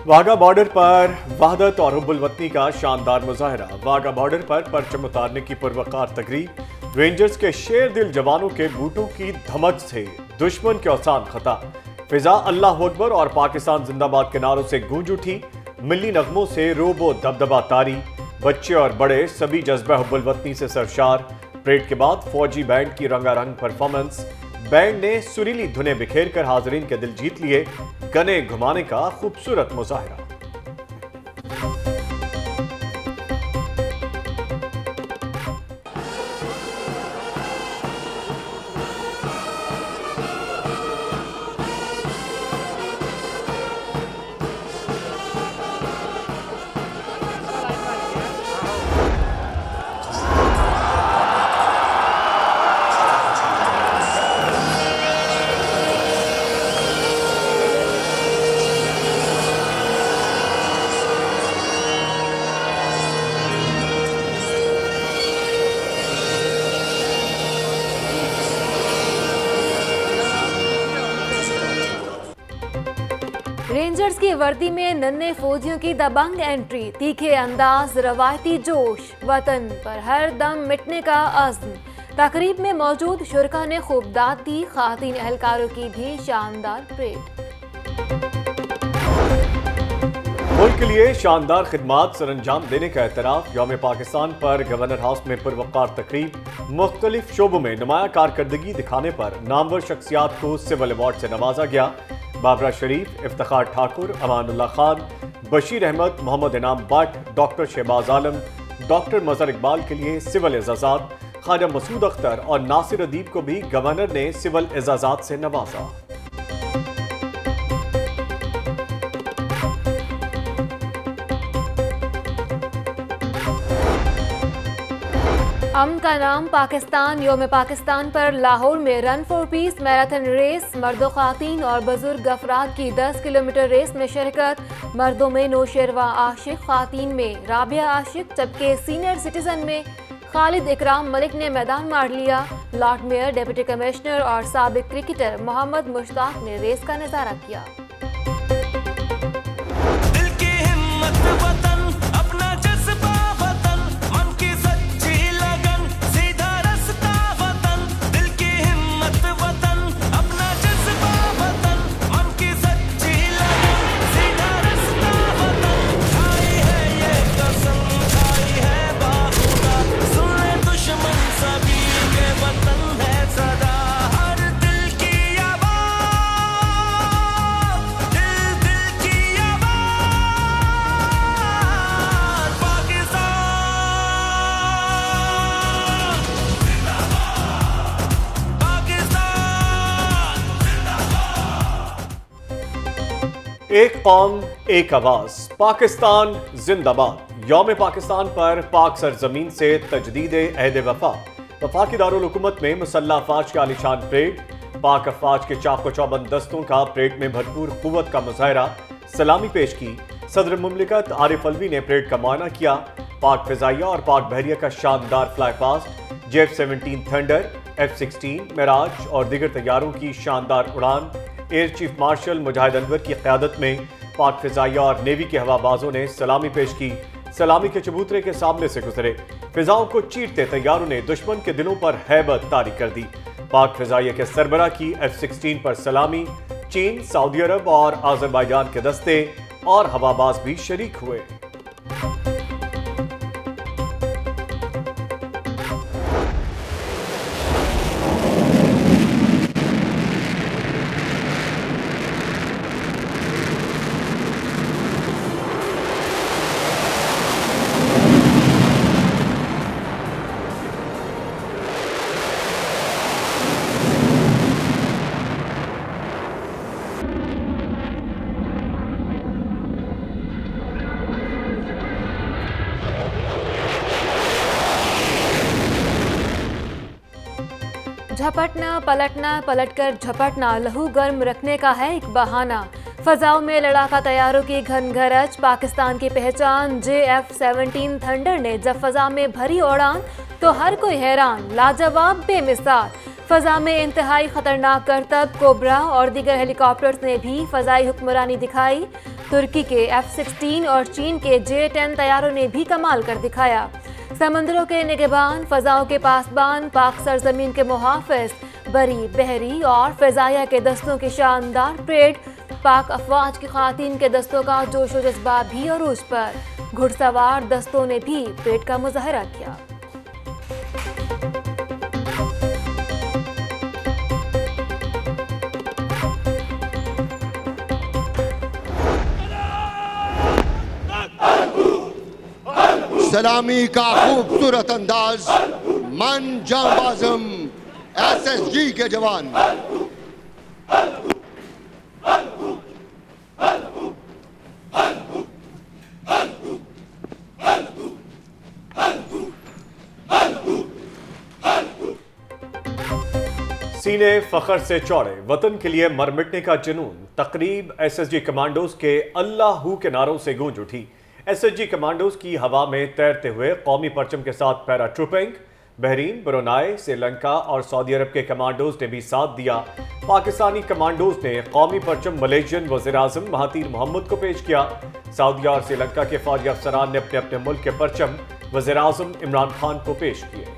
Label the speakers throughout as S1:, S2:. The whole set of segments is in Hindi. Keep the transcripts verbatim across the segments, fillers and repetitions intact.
S1: वाघा बॉर्डर पर वहदत और हुब्बुल वतनी का शानदार मुजाहरा। वाघा बॉर्डर पर परचम उतारने की पुरवकार तकरीब। रेंजर्स के शेर दिल जवानों के बूटों की धमक से दुश्मन के औसान खता। फिजा अल्लाह अकबर और पाकिस्तान जिंदाबाद के नारों से गूंज उठी। मिली नगमों से रोबो दबदबा तारी। बच्चे और बड़े सभी जज्बा हुब्बुल वतनी से सरशार। परेड के बाद फौजी बैंड की रंगारंग परफॉर्मेंस। बैंड ने सुरीली धुनें बिखेर कर हाजरीन के दिल जीत लिए। गने घुमाने का खूबसूरत मुजाहरा।
S2: रेंजर्स की वर्दी में नन्हे फौजियों की दबंग एंट्री। तीखे अंदाज, रवायती जोश, वतन पर हर दम मिटने का अज़्म। तकरीब में मौजूद शुरका ने खूब दाद दी। खातीन एहलकारों की भी शानदार परेड।
S1: मुल्क के लिए शानदार खिदमात सरअंजाम देने का एतराफ़। यौम पाकिस्तान पर गवर्नर हाउस में पुरवकार तकरीब। मुख्तलिफ शोबों में नुमाया कारकर्दगी दिखाने पर नामवर शख्सियात को सिविल अवार्ड से नवाजा गया। बाबरा शरीफ, इफ्तिखार ठाकुर, अमानुल्लाह खान, बशीर अहमद, मोहम्मद इनाम भट्ट, डॉक्टर शहबाज आलम, डॉक्टर मजहर इकबाल के लिए सिविल एजाजात। ख्वाजा मसूद अख्तर और नासिर अदीब को भी गवर्नर ने सिविल एजाजात से नवाजा।
S2: अमन का नाम पाकिस्तान। यौम पाकिस्तान पर लाहौर में run for peace marathon race. मर्दों, खातीन और बुजुर्ग अफराद की दस किलोमीटर रेस में शिरकत। मर्दों में नौशेरवा आशिक, खातीन में राबिया आशिक, जबकि सीनियर सिटीजन में खालिद इकराम मलिक ने मैदान मार लिया। लॉर्ड मेयर, डिप्टी कमिश्नर और साबिक क्रिकेटर मोहम्मद मुश्ताक ने रेस का नजारा किया।
S1: एक कौम एक आवाज, पाकिस्तान जिंदाबाद। यौम पाकिस्तान पर पाक सरजमीन से तजदीद अहद वफा। वफाकी दारुल हुकूमत में मुसल्लह अफवाज का आलिशान परेड। पाक अफवाज के चाको चौबंद दस्तों का परेड में भरपूर कुव्वत का मुजाहरा। सलामी पेश की। सदर मुमलिकत आरिफ अलवी ने परेड का मुआयना किया। पाक फिजाइया और पाक बहरिया का शानदार fly past. J F seventeen thunder, F sixteen, Mirage और दीगर तैयारों की शानदार उड़ान। Air chief marshal Mujahid Anwar की क़यादत में पाक फिजाइया और नेवी के हवाबाजों ने सलामी पेश की। सलामी के चबूतरे के सामने से गुजरे। फिजाओं को चीरते तैयारों ने दुश्मन के दिलों पर हैबत तारी कर दी। पाक फिजाइया के सरबरा की एफ सिक्सटीन पर सलामी। चीन, सऊदी अरब और आज़रबाईजान के दस्ते और हवाबाज भी शरीक हुए।
S2: झपटना, पलटना, पलटकर झपटना लहू गर्म रखने का है एक बहाना। फजाओं में लड़ाका तैयारों की घनघरज। पाकिस्तान की पहचान जे एफ सेवनटीन थंडर ने जब फजा में भरी उड़ान तो हर कोई हैरान। लाजवाब, बेमिसाल। फजा में इंतहाई खतरनाक करतब कोबरा और दीगर हेलीकॉप्टर्स ने भी फजाई हुक्मरानी दिखाई। तुर्की के एफ सिक्सटीन और चीन के जे टेन तैयारों ने भी कमाल कर दिखाया। समंदरों के निगहबान, फजाओं के पासबान, पाक सरजमीन के मुहाफिज, बरी, बहरी और फिजाया के दस्तों की शानदार परेड। पाक अफवाज की खातीन के दस्तों का जोश व जज्बा भी अरूज पर। घुड़सवार दस्तों ने भी परेड का मुजाहरा किया।
S3: सलामी का खूबसूरत अंदाज, मन जांबाज़म एस एस जी के जवान।
S1: सीने फखर से चौड़े, वतन के लिए मर मिटने का जुनून। तकरीब एस एस जी कमांडोज के अल्लाह हू के नारों से गूंज उठी। एस एस जी कमांडोज की हवा में तैरते हुए कौमी परचम के साथ paratrooping. Bahrain, Brunei, Sri Lanka और सऊदी अरब के कमांडोज ने भी साथ दिया। पाकिस्तानी कमांडोज ने कौमी परचम मलेशियन वज़ीर आज़म महातीर मोहम्मद को पेश किया। सऊदी और श्रीलंका के फौजी अफसरान ने अपने अपने मुल्क के परचम वज़ीर आज़म इमरान खान को पेश किए।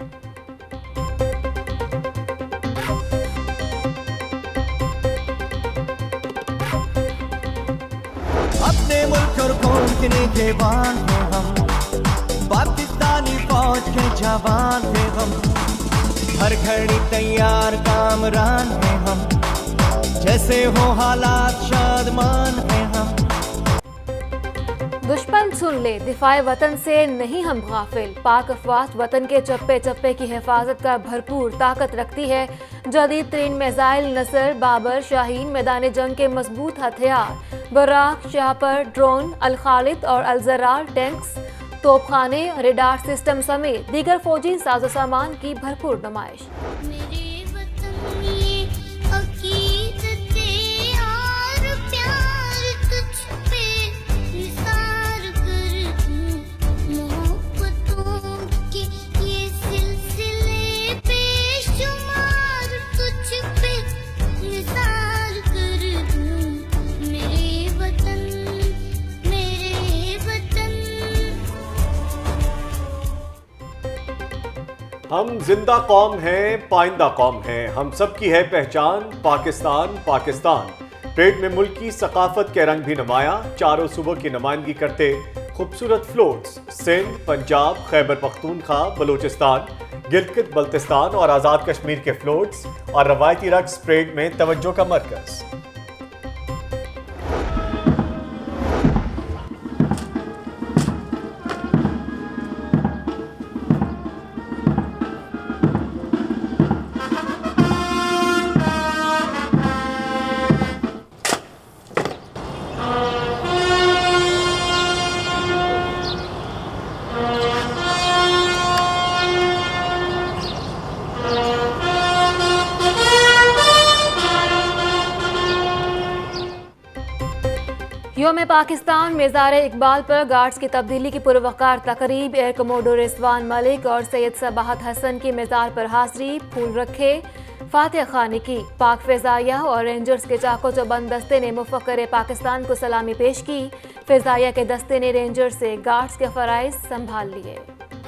S4: अपने मुल्क और कौम के निगहबान हैं हम, पाकिस्तानी फौज के जवान हैं हम। हर घड़ी तैयार कामरान हैं हम, जैसे हो हालात शादमान हैं हम।
S2: दुश्मन सुन ले, दिफाए वतन से नहीं हम गाफिल। पाक अफवाज वतन के चप्पे चप्पे की हिफाजत का भरपूर ताकत रखती है। जदीद तरीन मिसाइल नसर, बाबर, शाहीन, मैदान जंग के मजबूत हथियार, बराक, शाहपर, ड्रोन, अल खालिद और अल जरार टैंक्स, तोपखाने, रेडार सिस्टम समेत दीगर फौजी साजो सामान की भरपूर नुमाइश।
S1: हम जिंदा कौम हैं, पाइंदा कौम हैं, हम सब की है पहचान, पाकिस्तान पाकिस्तान। परेड में मुल्क की सकाफत के रंग भी नुमाया। चारों सूबों की नुमाइंदगी करते खूबसूरत फ्लोट्स सिंध, पंजाब, खैबर पख्तूनख्वा, बलूचिस्तान, गिलगित बल्तिस्तान और आज़ाद कश्मीर के फ्लोट्स और रवायती रक्स परेड में तवज्जो का मरकज।
S2: योम पाकिस्तान मेज़ार इकबाल पर गार्ड्स की तब्दीली की पुरवकार तकरीब। एयर कमोडोर रिजवान मलिक और सैयद सबाहत हसन की मेज़ार पर हाजिरी, फूल रखे, फातिहा खानी की। पाक फ़िज़ाइया और रेंजर्स के चाको चौबंद दस्ते ने मुफ़क्कर पाकिस्तान को सलामी पेश की। फ़िज़ाइया के दस्ते ने रेंजर्स से गार्ड्स के फ़राइज़ संभाल लिए।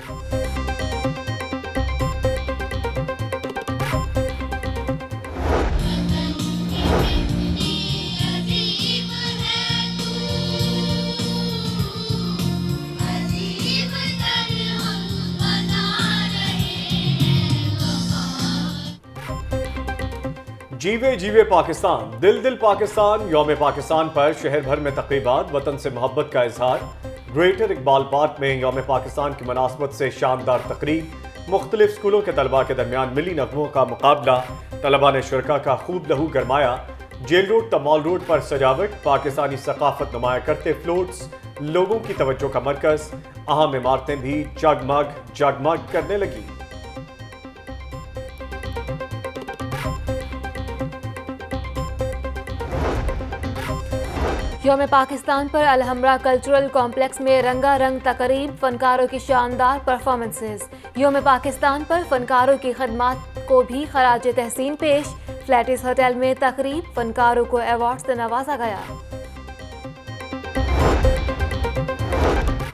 S1: जीवे जीवे पाकिस्तान, दिल दिल पाकिस्तान। यौम पाकिस्तान पर शहर भर में तक़रीबात, वतन से मोहब्बत का इजहार। ग्रेटर इकबाल पार्क में यौम पाकिस्तान की मुनासबत से शानदार तकरीब। मुख्तलिफ स्कूलों के तलबा के दरमियान मिली नगमों का मुकाबला। तलबा ने शुरका का खूब लहू गरमाया। जेल रोड तमॉल रोड पर सजावट, पाकिस्तानी सकाफत नुमाया करते फ्लोट्स लोगों की तवज्जो का मरकज। अहम इमारतें भी जगमग जगमग करने लगी।
S2: यौम पाकिस्तान पर अलहमरा कल्चरल कॉम्प्लेक्स में रंगारंग तकरीब, फनकारों की शानदार परफॉर्मेंसेज। यौम पाकिस्तान पर फनकारों की खदमात को भी खराज तहसीन पेश। फ्लैटिस होटल में तकरीब, फनकारों को अवार्ड से नवाजा गया।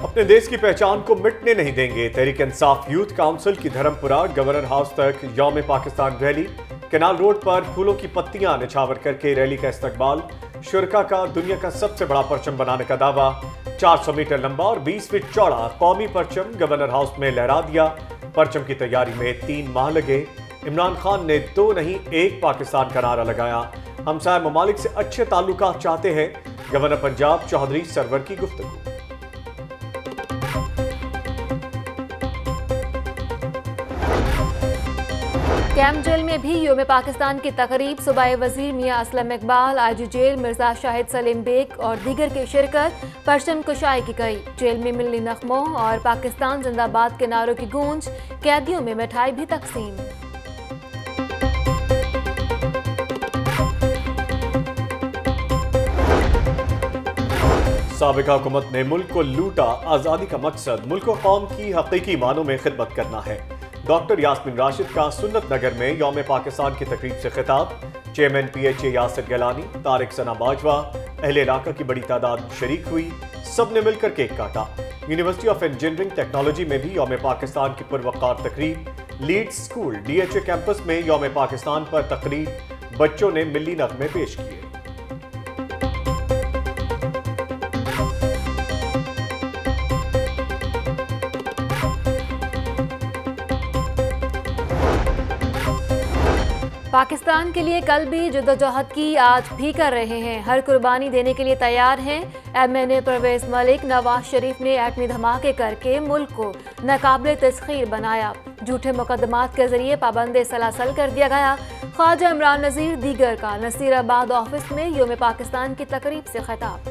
S1: अपने देश की पहचान को मिटने नहीं देंगे। तहरीक इंसाफ यूथ काउंसिल की धर्मपुरा गवर्नर हाउस तक यौम पाकिस्तान रैली। कैनाल रोड पर फूलों की पत्तियां निछावर करके रैली का इस्तकबाल। शुरका का दुनिया का सबसे बड़ा परचम बनाने का दावा। चार सौ मीटर लंबा और बीस फीट चौड़ा कौमी परचम गवर्नर हाउस में लहरा दिया। परचम की तैयारी में तीन माह लगे। इमरान खान ने दो नहीं एक पाकिस्तान का नारा लगाया। हमसाया ममालिक से अच्छे ताल्लुकात चाहते हैं, गवर्नर पंजाब चौधरी सरवर की गुफ्तगू।
S2: कैंप जेल में भी यौम पाकिस्तान की तकरीब। सूबाई वजीर मियां असलम इकबाल, आईजी जेल मिर्जा शाहिद सलीम बेग और दीगर की शिरकत। परचम कुशाई की गई। जेल में मिलनी नख्मों और पाकिस्तान जिंदाबाद के नारों की गूंज। कैदियों में मिठाई भी तकसीम।
S1: साबिका हुकूमत ने मुल्क को लूटा। आज़ादी का मकसद मुल्क और कौम की हकीकी मानों में खिदमत करना है। डॉक्टर यास्मीन राशिद का सुन्नत नगर में यौम पाकिस्तान की तकरीब से खिताब। Chairman P H A Yasir Gilani, Tariq Sana Bajwa, अहले इलाका की बड़ी तादाद शरीक हुई। सब ने मिलकर केक काटा। यूनिवर्सिटी ऑफ इंजीनियरिंग टेक्नोलॉजी में भी यौम पाकिस्तान की पुरवकार तकरीब। Leeds school D H A campus में यौम पाकिस्तान पर तकरीब। बच्चों ने मिली नगमे पेश किए।
S2: पाकिस्तान के लिए कल भी जद्दोजहद की, आज भी कर रहे हैं। हर कुर्बानी देने के लिए तैयार हैं। M N A Parvez Malik, Nawaz Sharif ने एटमी धमाके करके मुल्क को नाकाबिले तस्खीर बनाया। झूठे मुकदमात के जरिए पाबंद सलासल कर दिया गया। ख्वाजा इमरान नज़ीर दीगर का नसीराबाद ऑफिस में यौम पाकिस्तान की तकरीब से खिताब।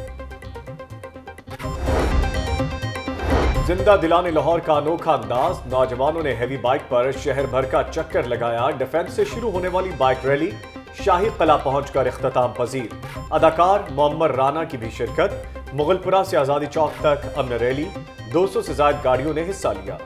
S1: जिंदा दिलाने लाहौर का अनोखा अंदाज। नौजवानों ने हैवी बाइक पर शहर भर का चक्कर लगाया। डिफेंस से शुरू होने वाली बाइक रैली शाही किला पहुंचकर इख्तिताम पजीर। अदाकार मोहम्मद राना की भी शिरकत। मुगलपुरा से आजादी चौक तक अमन रैली। दो सौ से ज्यादा गाड़ियों ने हिस्सा लिया।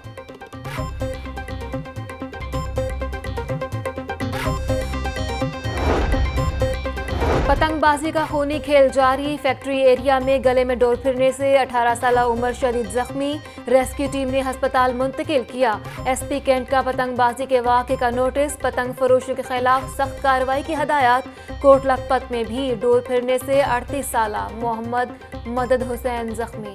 S2: पतंगबाजी का खूनी खेल जारी। फैक्ट्री एरिया में गले में डोर फिरने से अठारह साल उम्र शदीद जख्मी। रेस्क्यू टीम ने अस्पताल मुंतकिल किया। एसपी कैंट का पतंगबाजी के वाक़े का नोटिस। पतंग फरोशों के खिलाफ सख्त कार्रवाई की हदायत। कोट लखपत में भी डोर फिरने से अड़तीस साल मोहम्मद मदद हुसैन जख्मी।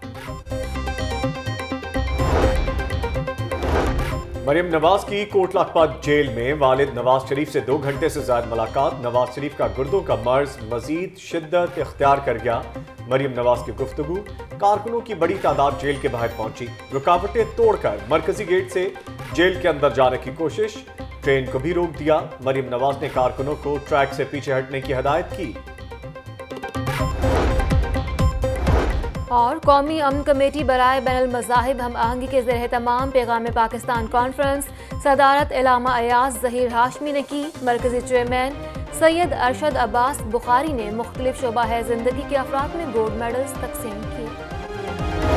S1: मरियम नवाज की कोट लखपत जेल में वालिद नवाज शरीफ से दो घंटे से ज्यादा मुलाकात। नवाज शरीफ का गुर्दों का मर्ज मजीद शिद्दत इख्तियार कर गया। मरियम नवाज की गुफ्तगू। कारकुनों की बड़ी तादाद जेल के बाहर पहुंची। रुकावटें तोड़कर मरकजी गेट से जेल के अंदर जाने की कोशिश। ट्रेन को भी रोक दिया। मरियम नवाज ने कारकुनों को ट्रैक से पीछे हटने की हदायत की।
S2: और कौमी अमन कमेटी बराए बैनुल मज़ाहिब हम आहंगी के ज़रिए तमाम पैगाम पाकिस्तान कॉन्फ्रेंस सदारत इलामा अयाज ज़हीर हाशमी ने की। मरकजी चेयरमैन सैयद अरशद अब्बास बुखारी ने मुख्तलिफ शोबा है ज़िंदगी के अफराद में गोल्ड मेडल्स तकसीम किए।